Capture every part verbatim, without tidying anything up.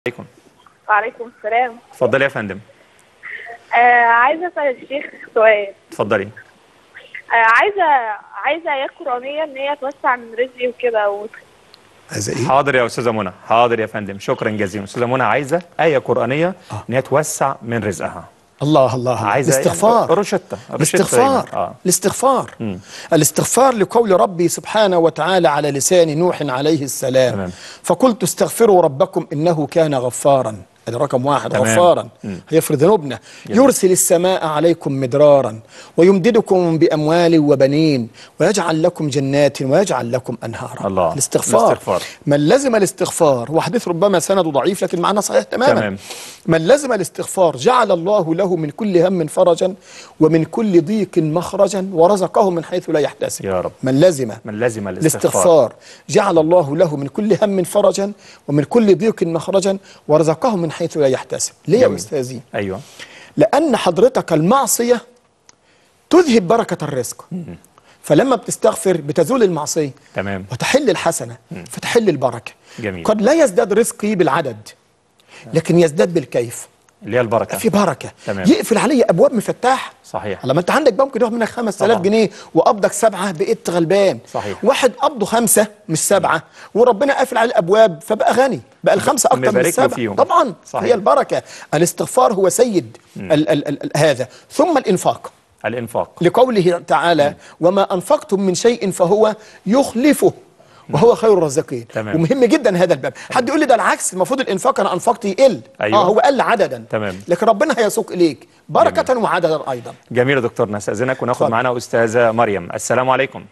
عليكم. وعليكم السلام. اتفضلي يا فندم. آه عايزه اسال الشيخ سؤال. اتفضلي. آه عايزه عايزه ايات قرانيه ان هي توسع من رزقي وكده و... عايزه ايه؟ حاضر يا استاذه منى، حاضر يا فندم، شكرا جزيلا. استاذه منى عايزه ايه قرانيه آه. ان هي توسع من رزقها. الله الله الله. عايزه الاستغفار. يعني روشته الاستغفار. آه. الاستغفار. مم. الاستغفار لقول ربي سبحانه وتعالى على لسان نوح عليه السلام. تمام. فقلت استغفروا ربكم انه كان غفارا. هذا رقم واحد. تمام. غفارا هيغفر ذنوبنا. يرسل السماء عليكم مدرارا ويمددكم باموال وبنين ويجعل لكم جنات ويجعل لكم انهارا. الله. الاستغفار. الاستغفار. من لزم الاستغفار، وحديث ربما سنده ضعيف لكن معناه صحيح تماما. تمام. من لزم الاستغفار جعل الله له من كل هم فرجا ومن كل ضيق مخرجا ورزقه من حيث لا يحتسب. يا رب. من لزم من لزم الاستغفار, الاستغفار جعل الله له من كل هم فرجا ومن كل ضيق مخرجا ورزقه من حيث لا يحتسب. ليه يا أستاذي؟ ايوه. لأن حضرتك المعصية تذهب بركة الرزق. فلما بتستغفر بتزول المعصية. تمام. وتحل الحسنة. فتحل البركة. جميل. قد لا يزداد رزقي بالعدد لكن يزداد بالكيف. اللي هي البركه. في بركه. تمام. يقفل علي ابواب مفتاح. صحيح. لما انت عندك بنك ياخد منك خمسة آلاف جنيه وقبضك سبعه بقيت غلبان. صحيح. واحد قبضه خمسه مش سبعه وربنا قافل عليه الابواب فبقى غني، بقى الخمسه اكتر من السبعه. طبعا. صحيح. هي البركه. الاستغفار هو سيد ال ال ال ال هذا. ثم الانفاق. الانفاق لقوله تعالى مم. وما انفقتم من شيء فهو يخلفه وهو خير الرازقين. ومهم جدا هذا الباب. حد يقول لي ده العكس، المفروض الانفاق انا انفقت يقل. أيوة. اه هو قل عددا. تمام. لكن ربنا هيسوق اليك بركه جميل. وعددا ايضا. جميل يا دكتور. نستاذنك وناخد معانا استاذه مريم. السلام عليكم.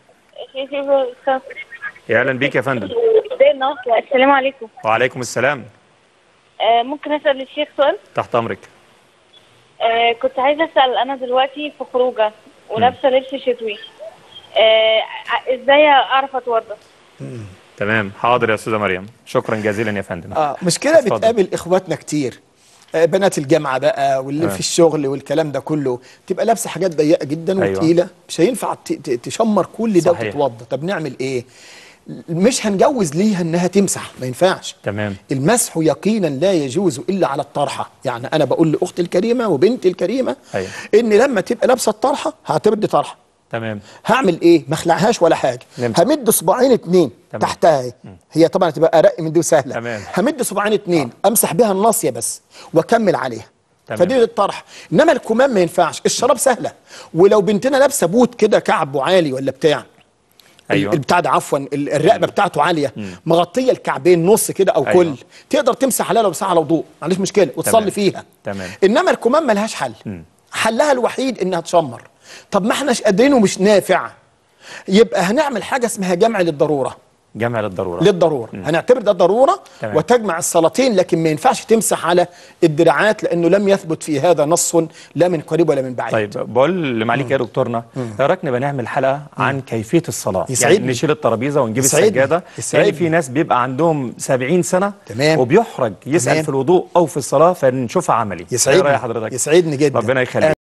يا اهلا بيك يا فندم. السلام عليكم. وعليكم السلام. آه ممكن اسال الشيخ سؤال؟ تحت امرك. آه كنت عايزه اسال، انا دلوقتي في خروجه ولابسه لبس شتوي، آه ازاي اعرف اتوضى؟ مم. تمام. حاضر يا استاذه مريم، شكرا جزيلا يا فندم. اه مشكله بتقابل اخواتنا كتير، آه بنات الجامعه بقى واللي آه. في الشغل والكلام ده كله تبقى لابسه حاجات ضيقه جدا وتقيله. أيوة. مش هينفع تشمر كل ده وتتوضى. طب نعمل ايه؟ مش هنجوز ليها انها تمسح، ما ينفعش. تمام. المسح يقينا لا يجوز الا على الطرحه. يعني انا بقول لاختي الكريمه وبنتي الكريمه أيوة. ان لما تبقى لابسه الطرحه هعتبر دي طرحه. تمام. هعمل ايه؟ ما اخلعهاش ولا حاجه. نمت. همد صباعين اتنين تحتها اهي. هي طبعا هتبقى ارق من دي وسهله. تمام. همد صباعين اتنين آه. امسح بيها الناصيه بس واكمل عليها. تمام. فدي الطرح. انما الكمام ما ينفعش. الشراب سهله. ولو بنتنا لابسه بوت كده كعبه عالي ولا بتاع، أيوة. البتاع ده عفوا الرقبه أيوة. بتاعته عاليه مم. مغطيه الكعبين نص كده او أيوة. كل تقدر تمسح عليها لو بساعه على وضوء، معلش مشكله وتصلي تمام. فيها. تمام. انما الكمام ملهاش حل. مم. حلها الوحيد انها تشمر. طب ما احناش قادرين ومش نافع، يبقى هنعمل حاجه اسمها جمع للضروره. جمع للضروره. للضروره. مم. هنعتبر ده ضروره. تمام. وتجمع الصلاتين، لكن ما ينفعش تمسح على الدراعات لانه لم يثبت في هذا نص لا من قريب ولا من بعيد. طيب بقول لمعاليك يا دكتورنا، ايه رايك نبقى نعمل حلقه عن مم. كيفيه الصلاه؟ يسعدني. يعني نشيل الترابيزه ونجيب يسعدني. السجاده. يعني في ناس بيبقى عندهم سبعين سنه تمام. وبيحرج يسال تمام. في الوضوء او في الصلاه، فنشوفها عملي. يسعدني. ايه راي حضرتك؟ يسعدني جدا. ربنا يخليك.